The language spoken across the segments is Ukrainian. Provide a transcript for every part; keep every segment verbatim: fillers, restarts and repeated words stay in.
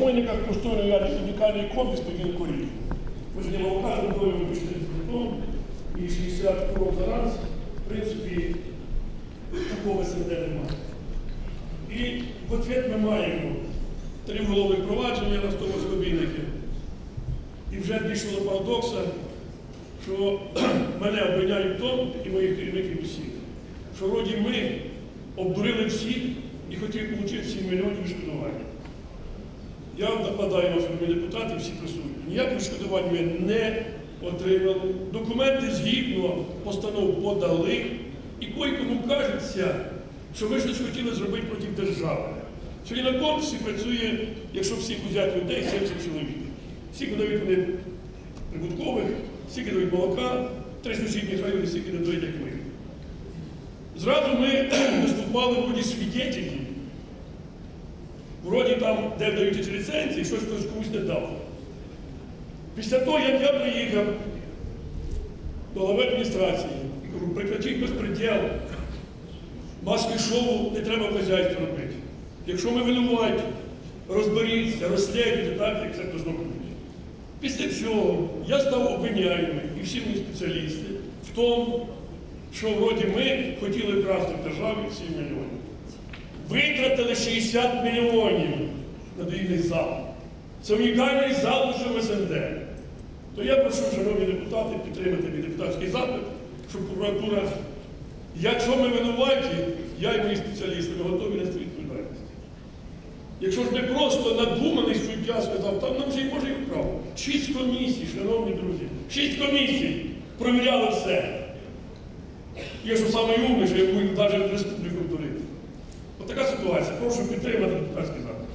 Хмельниках построєний унікальний комплекс по корів. Ми за нього кажемо, коли ми пішли з дому, і шістдесят кров за раз, в принципі, такого СНД немає. І в ответ ми маємо трьохголове провадження на сто воскобійники. І вже дійшло до парадокса, що мене обвиняють в тому, і моїх керівників усіх, що вроді ми обдурили всіх і хотіли отримати сім мільйонів відшкодування. Я накладаю на ваші депутати, всі присутні. Ніякого відшкодування ми не отримали. Документи згідно постанов подали, і кой-кому кажеться, що ми щось хотіли зробити проти держави. Сьогодні на конкурсі працює, якщо всіх взяти людей, сімдесят чоловік. Скільки дають вони прибуткових, скільки дають молока, три сусідні райони, скільки не дають, як ми. Зразу ми виступали вроді свідетелі, вроді там, де вдають ці ліцензії, щось хтось комусь не дав. Після того, як я приїхав до голови адміністрації і кажу, прекратіть безпреділ, маски шоу не треба в хазяйстві робити. Якщо ми винуваті, розберіться, розслідуйте так, як це должно бути. Після цього я став обвиняємий, і всі мої спеціалісти, в тому, що вроді ми хотіли красти в державі сім мільйонів. Витратили шістдесят мільйонів на доїзний зал. Це унікальний зал лише в ес ен де. То я прошу, шановні депутати, підтримати мій депутатський запит, щоб прокуратура, якщо ми винуваті, я і мої спеціалісти, ми готові нести відповідальність. Якщо ж не просто надуманий суддя сказав, там нам вже й може і вправо. Шість комісій, шановні друзі, шість комісій провіряли все. Я що самий умний, що я буду навіть республіку дурити. Ось така ситуація. Прошу підтримати депутатський запит.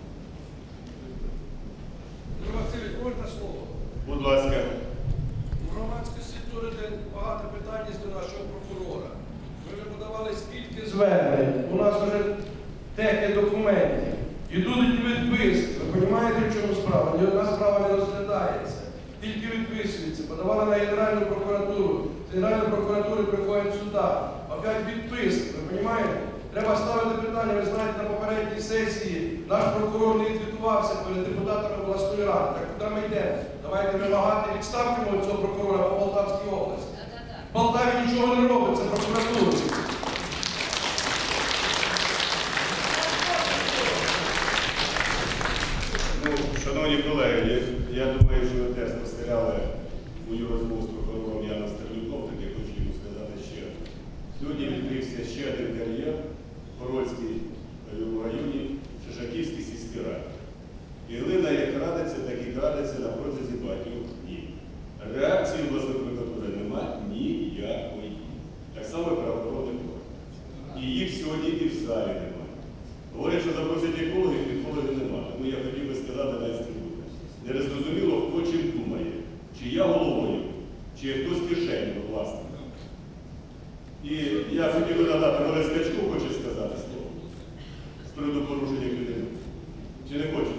Василь, можна слово? Будь ласка. У громадськості дуже багато питань до нашого прокурора. Ми вже подавали скільки звернень. У нас вже техні документів. Ідуть відписки. Ви розумієте, в чому справа? Ні одна справа не розглядається. Тільки відписуються. Подавали на Генеральну прокуратуру. З Генеральної прокуратури приходять сюди. Опять відписки. Ви розумієте? Треба ставити питання. Ви знаєте, на попередній сесії наш прокурор не відвітувався перед депутатами обласної ради. Так куди ми йдемо? Давайте вимагати відставки цього прокурора по Полтавській області. В Полтаві нічого не робиться, прокуратура. Ну, шановні колеги, я думаю, що ви теж спостерігали мою розмову з прокурором Яном Стерлюком, так я хочу йому сказати ще. Сьогодні відкрився ще один кар'єр в Хорольській районі, Шишаківській сільській раді. І глина як крадеться, так і крадеться на протязі багатьох днів. Реакції обласної прокуратури немає ніякої. Так само і правоохоронних органів. І їх сьогодні і в залі немає. Говорять, що запросять екологів, екологів немає. Тому я хотів би сказати на інституту. Не зрозуміло, хто чим думає. Чи я головою, чи хтось кишеню, власне. І я хотів би надати Олег Скачко, хоче сказати слово. З приводу порушення людини. Чи не хоче?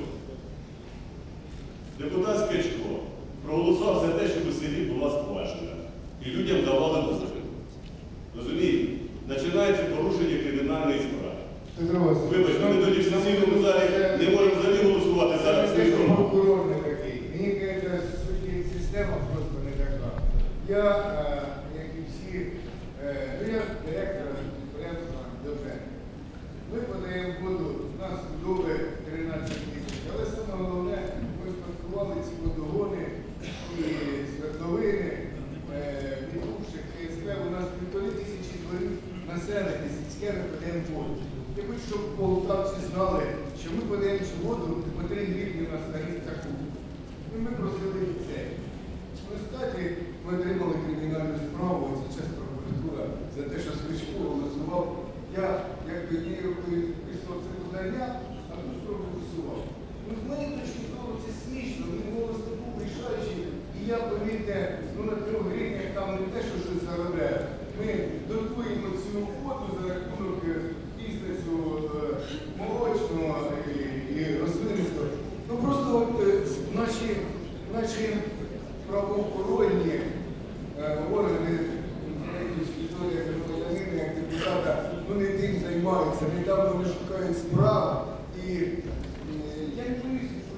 Депутат Скачко проголосував за те, щоб у селі була скважина. І людям давали дозвіл. Розумієте? Починається порушення кримінальної справи. Вибачте, ми тоді в сесійному залі не можемо взагалі голосувати зараз. Прокурор не такий. Мені кажуть, що система просто не така. Я, як і всі, я директор підприємства «Довженка». Ми подаємо воду, у нас будови тринадцять тисяч, але саме головне, ми спадкували ці водогони і свердловини, відбувши КСП, у нас півтори тисячі дворів населення, сільське ми подаємо воду. Я хочу, щоб полтавці знали, що ми подаємо цю воду по три гривні на старих таку. І ми просили це. В результаті ми отримали кримінальну справу, це честь прокуратура, за те, що Скачко голосував. Я, якби не писав це подання, а тут проголосував. Ну, з моєї точки зору це смішно, він голос не був рішаючий, і я, повірте, ну на трьох гривнях там не те, що щось заробляє. Ми дотуємо цю воду за рахунок бізнесу молочного і, і рослинництва. Ну просто от, наші, наші правоохоронні органи, як громадянини, як депутата, вони тим займаються, недавно вони шукають справ. І я не боюсь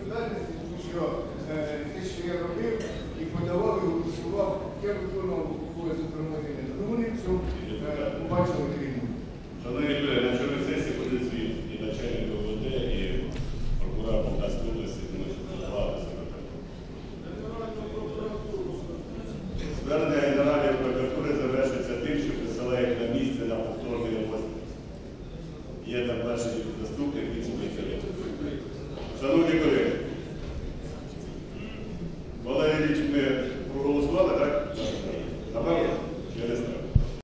бачили крім. Шановні колеги, на чорній сесії буде звіт і начальник ОВД, і прокурор Полтавської області, тому що це влада секретаря. Звернення Генеральної прокуратури завершиться тим, що присилають на місце на повторний розгляд. Є там перший заступник від спеціалістів. Шановні